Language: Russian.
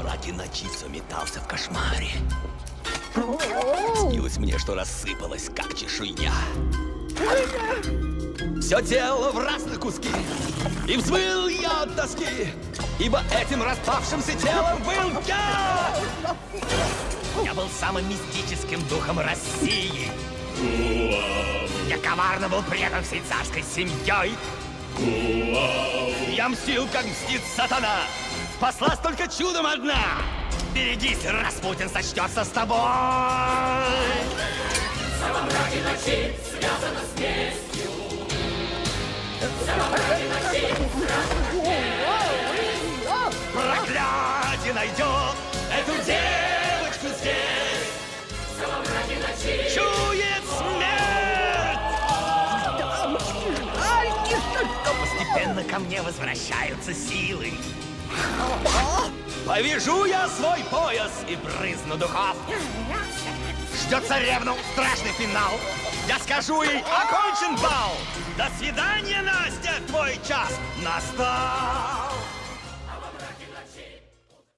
мраке ночи все метался в кошмаре. Снилось мне, что рассыпалось, как чешуя. Все тело в разные куски, и взвыл я от тоски, ибо этим распавшимся телом был я. Я был самым мистическим духом России. Я коварно был предан всей царской семьей. Я мстил, как мстит сатана. Спаслась только чудом одна. Берегись, Распутин сочтется с тобой. Все во мраке ночи связано с местью. Все во мраке ночи связано с местью. Проклятие найдет эту девочку здесь. Все во мраке ночи Чует смерть. Постепенно ко мне возвращаются силы. Повяжу я свой пояс и брызну духов. Ждет царевну страшный финал. Я скажу ей: окончен бал. До свидания, Настя, твой час настал.